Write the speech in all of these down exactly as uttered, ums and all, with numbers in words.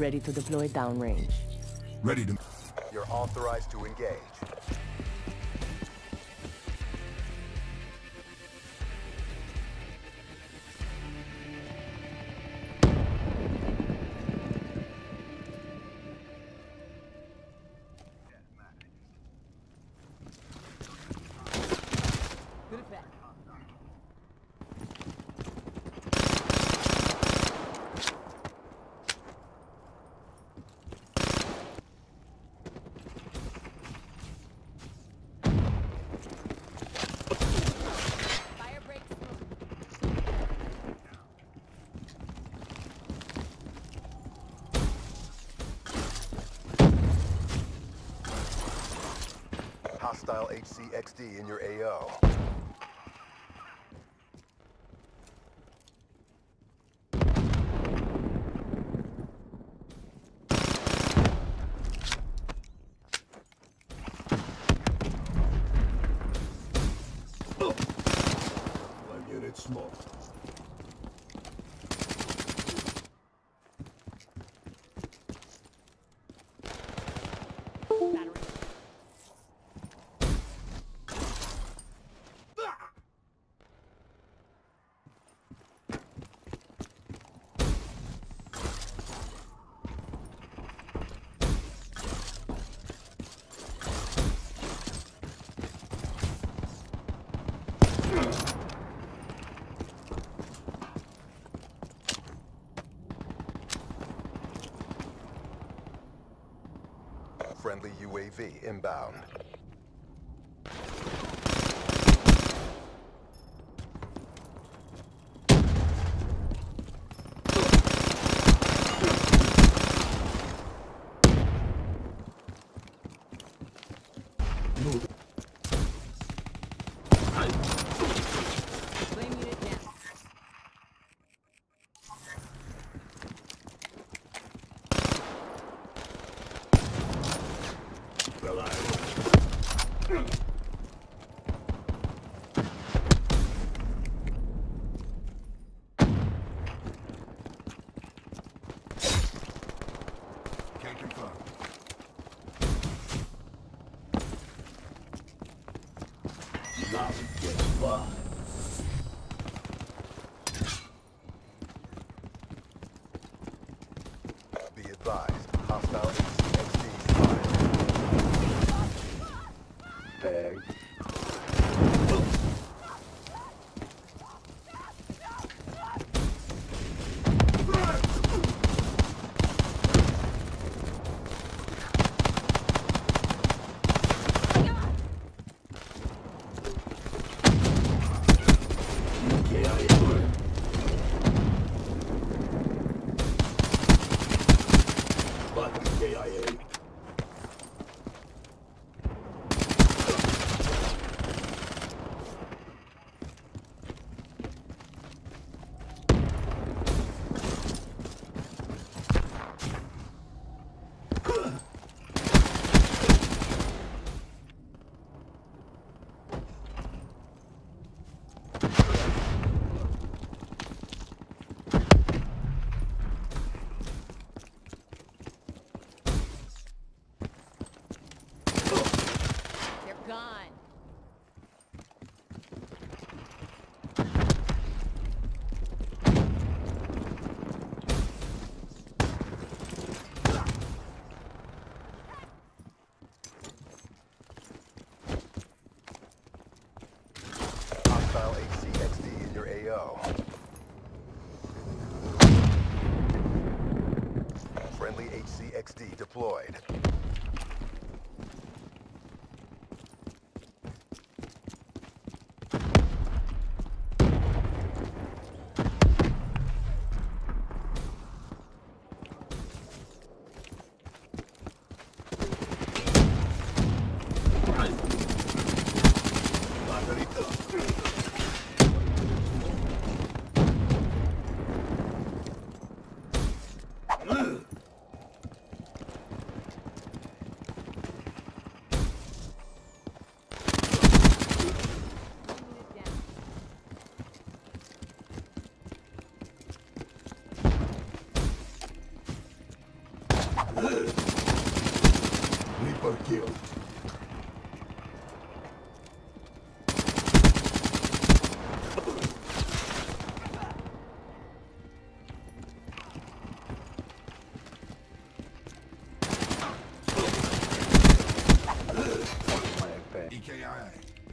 ready to deploy downrange. Ready to... You're authorized to engage. Hostile H C X D in your A O. My unit smoked. Friendly U A V inbound. Move. Flame unit down. Can't confirm. Now we get fun. Be advised, hostile H C X D spotted. Bag. K I A. Gone. Hostile H C X D in your A O. Friendly H C X D deployed. Triple kill. Flashbang. E K I A.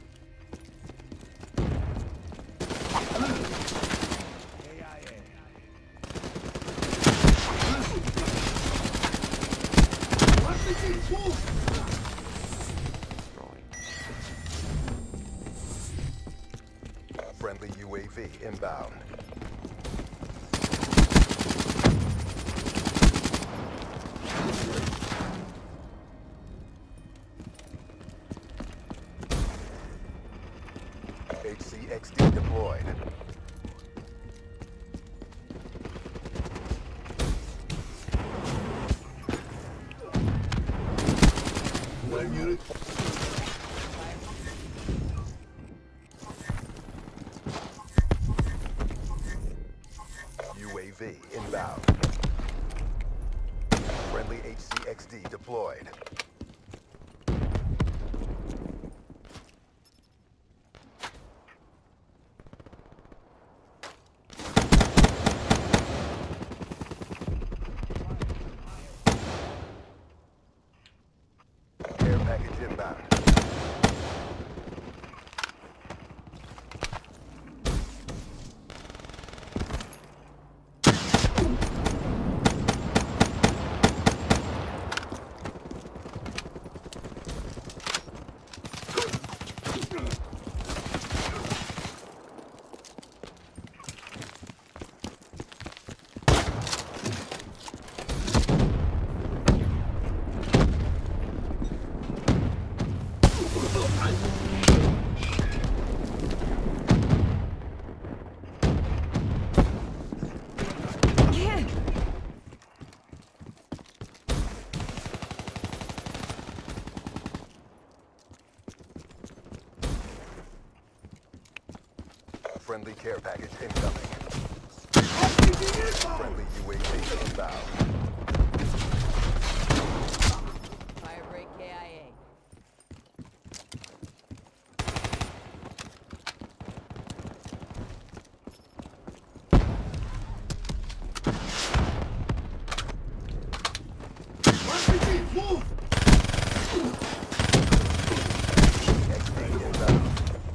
Friendly U A V inbound. H C X D deployed. One unit. U A V inbound. Friendly H C X D deployed. Care package inbound. Friendly care package incoming. Friendly U A V inbound. Firebreak K I A. Move! X D inbound.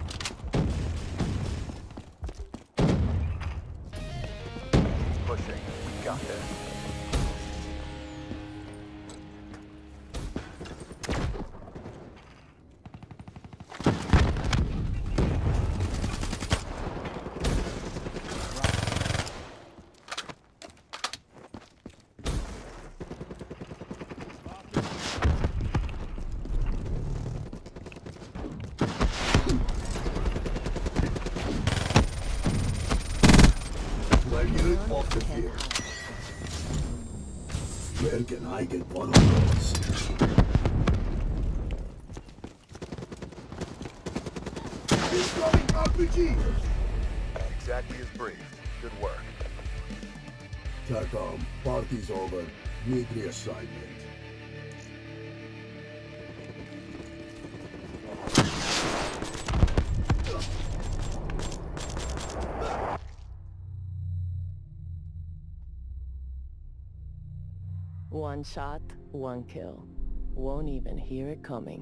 Pushing. Got this. One unit off the field. Where can I get one of those? Incoming R P G! Exactly as briefed. Good work. TACOM, party's over. Need reassignment. One shot, one kill. Won't even hear it coming.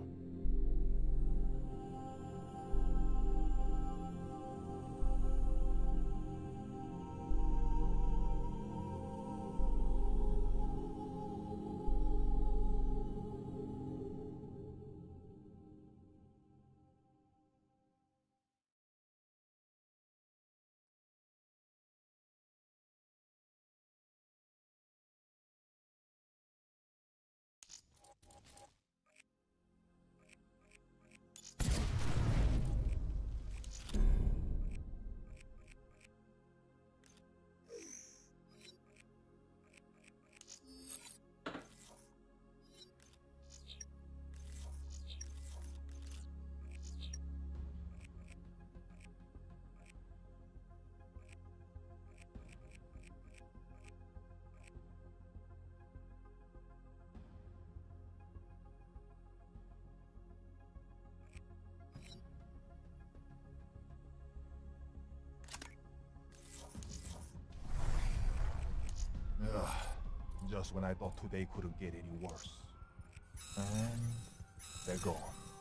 just when I thought today couldn't get any worse. And they're gone.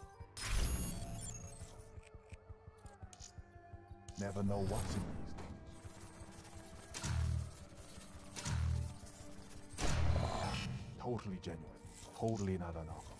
Never know what's in these things. Totally genuine. Totally not a knockoff.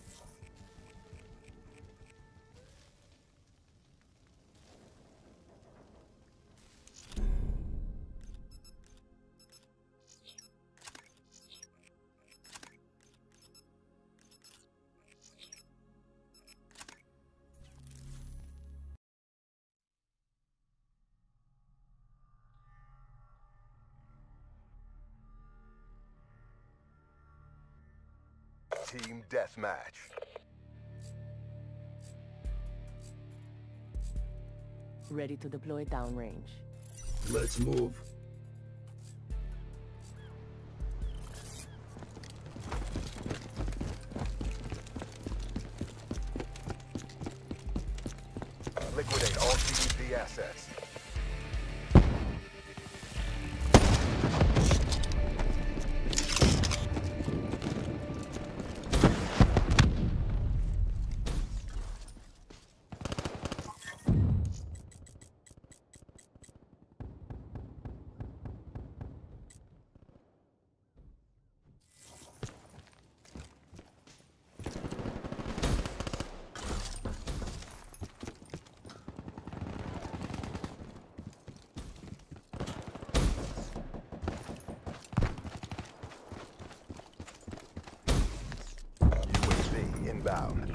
Team Deathmatch. Ready to deploy downrange. Let's move. Liquidate all C E P assets. Inbound.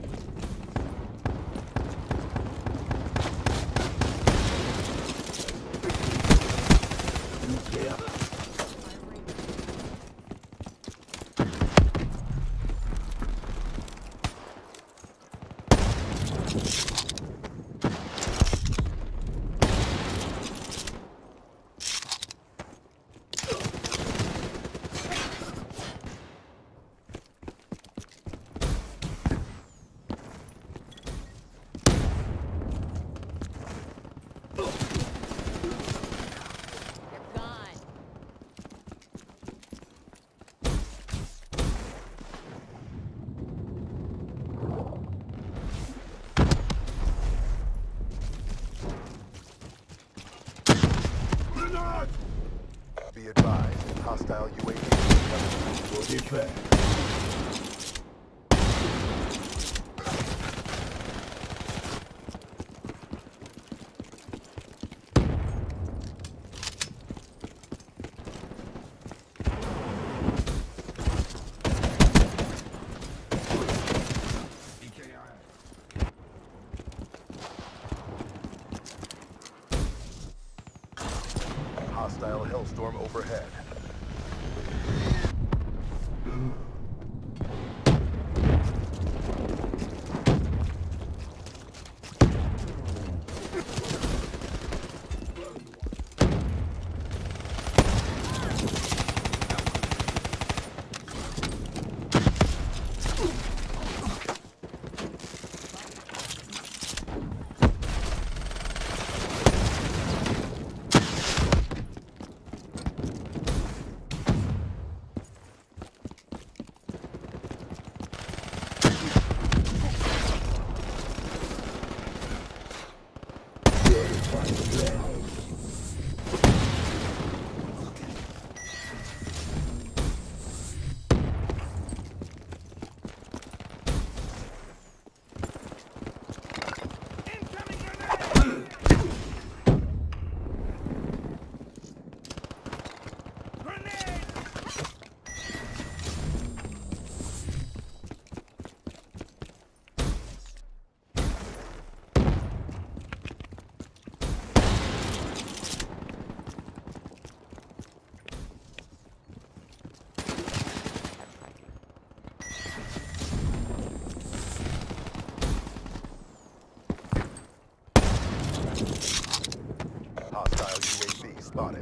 Be advised, hostile U A V incoming. We'll get back. Hostile Hellstorm overhead. Hostile U A V spotted.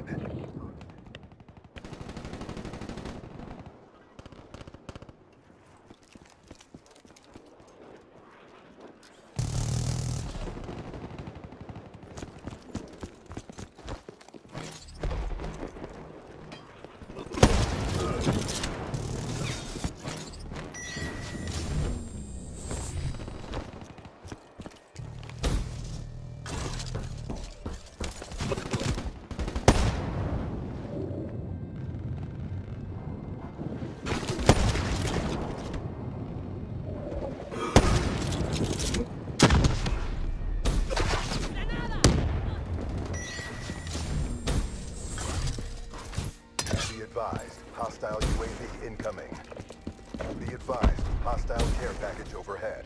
advised, hostile U A V incoming. Be advised, hostile care package overhead.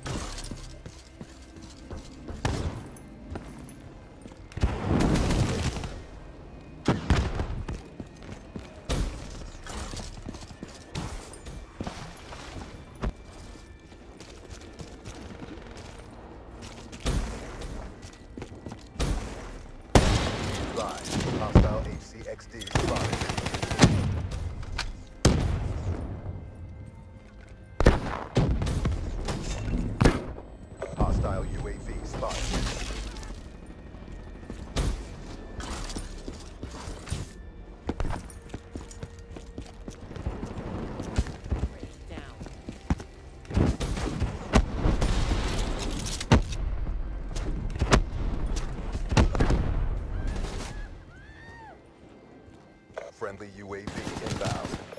Hostile H C X D spotted. Hostile U A V spotted. Friendly U A V inbound.